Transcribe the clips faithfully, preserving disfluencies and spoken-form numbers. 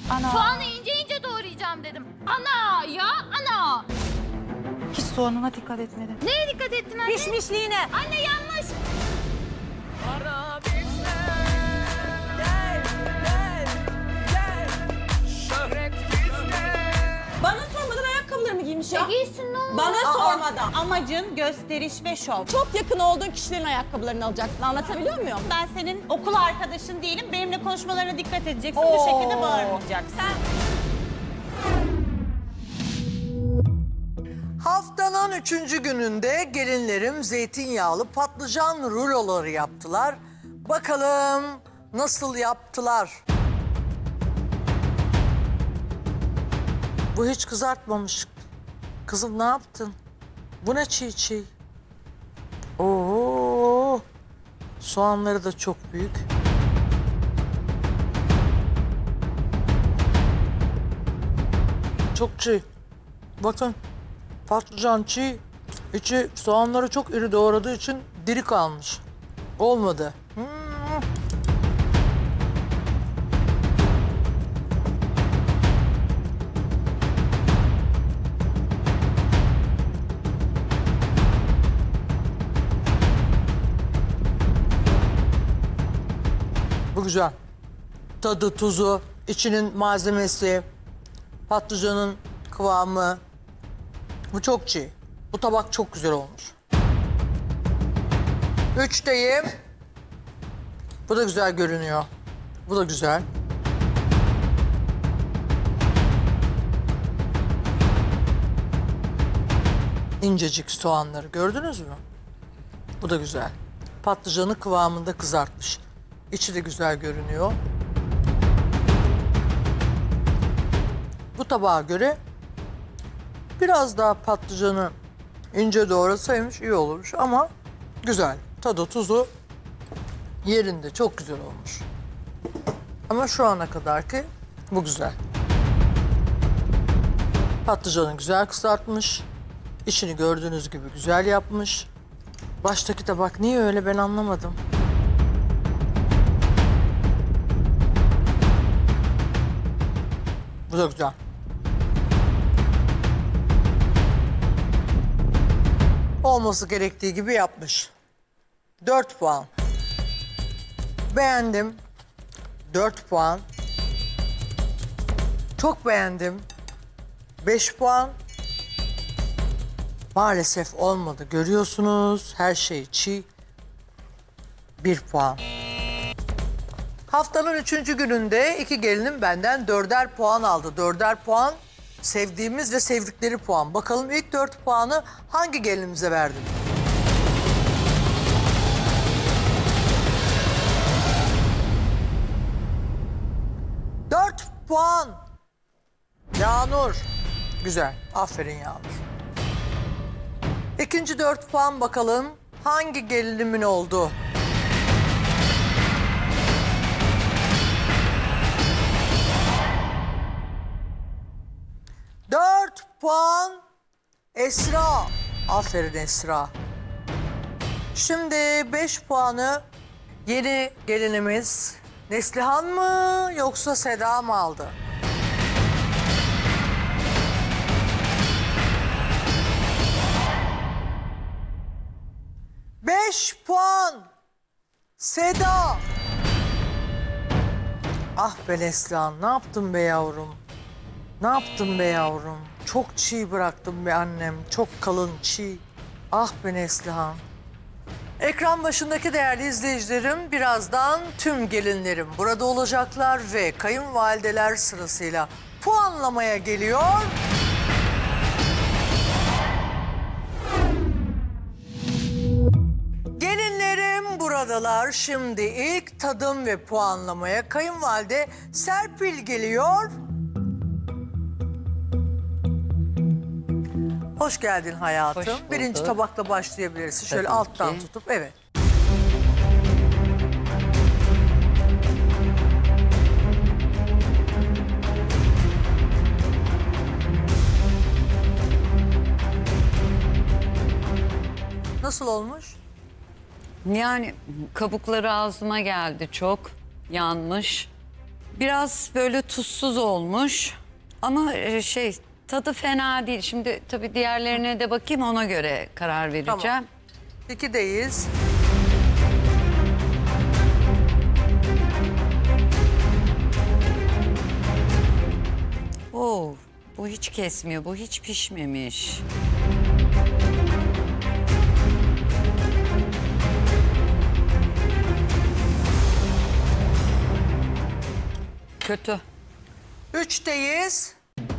Ana. Soğanı ince ince doğrayacağım dedim. Ana ya ana. Hiç soğanına dikkat etmedin. Neye dikkat ettin anne? Pişmişliğine. Anne yanlış. Bana sormadan ayakkabılarımı giymiş ya. E giysin ne olur. Bana Aa, sormadan. Amacın gösteriş ve şov. Çok yakın olduğun kişilerin ayakkabılarını alacaksın. Anlatabiliyor muyum? Ben senin okul arkadaşın değilim. Benimle konuşmalarına dikkat edeceksin. Bu Oo. şekilde bağırmayacaksın. Sen Haftanın üçüncü gününde gelinlerim zeytinyağlı patlıcan ruloları yaptılar. Bakalım nasıl yaptılar? Bu hiç kızartmamış. Kızım ne yaptın? Bu ne çiğ çiğ? Oo, soğanları da çok büyük. Çok çiğ. Bakın. Patlıcan çiğ, içi soğanları çok iri doğradığı için diri kalmış. Olmadı. Hmm. Bu güzel. Tadı, tuzu, içinin malzemesi, patlıcanın kıvamı. Bu çok çiğ. Bu tabak çok güzel olmuş. Üçteyim. Bu da güzel görünüyor. Bu da güzel. İncecik soğanları gördünüz mü? Bu da güzel. Patlıcanı kıvamında kızartmış. İçi de güzel görünüyor. Bu tabağa göre biraz daha patlıcanı ince doğrasaymış iyi olurmuş ama güzel. Tadı tuzu yerinde, çok güzel olmuş. Ama şu ana kadarki bu güzel. Patlıcanı güzel kızartmış. İçini gördüğünüz gibi güzel yapmış. Baştaki tabak niye öyle ben anlamadım. Bu da güzel. Olması gerektiği gibi yapmış. Dört puan. Beğendim. Dört puan. Çok beğendim. Beş puan. Maalesef olmadı. Görüyorsunuz her şey çiğ. Bir puan. Haftanın üçüncü gününde iki gelinim benden dörder puan aldı. Dörder puan sevdiğimiz ve sevdikleri puan. Bakalım ilk dört puanı hangi gelinimize verdim? Dört puan. Yağnur. Güzel. Aferin Yağnur. İkinci dört puan bakalım hangi gelinimin oldu? Dört puan Esra. Aferin Esra. Şimdi beş puanı yeni gelinimiz Neslihan mı yoksa Seda mı aldı? Beş puan Seda. Ah be Neslihan, ne yaptın be yavrum? Ne yaptın be yavrum? Çok çiğ bıraktım be annem. Çok kalın çiğ. Ah be Neslihan. Ekran başındaki değerli izleyicilerim, birazdan tüm gelinlerim burada olacaklar ve kayınvalideler sırasıyla puanlamaya geliyor. Gelinlerim buradalar. Şimdi ilk tadım ve puanlamaya kayınvalide Serpil geliyor. Hoş geldin hayatım. Hoş bulduk. Birinci tabakla başlayabilirsin. Şöyle Tabii alttan ki. tutup, evet. Nasıl olmuş? Yani kabukları ağzıma geldi çok. Yanmış. Biraz böyle tuzsuz olmuş. Ama e, şey tadı fena değil. Şimdi tabii diğerlerine de bakayım, ona göre karar vereceğim. Tamam. İkideyiz. Oo, bu hiç kesmiyor. Bu hiç pişmemiş. Kötü. Üçteyiz.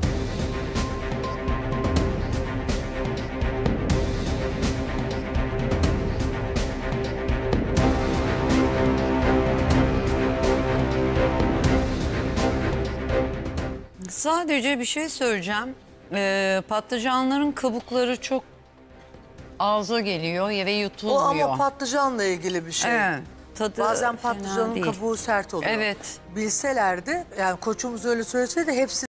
Sadece bir şey söyleyeceğim. Ee, patlıcanların kabukları çok ağza geliyor ve O yutulmuyor. ama patlıcanla ilgili bir şey. Evet, tadı Bazen fena patlıcanın değil. kabuğu sert oluyor. Evet. Bilselerdi, yani koçumuz öyle söyleseydi hepsi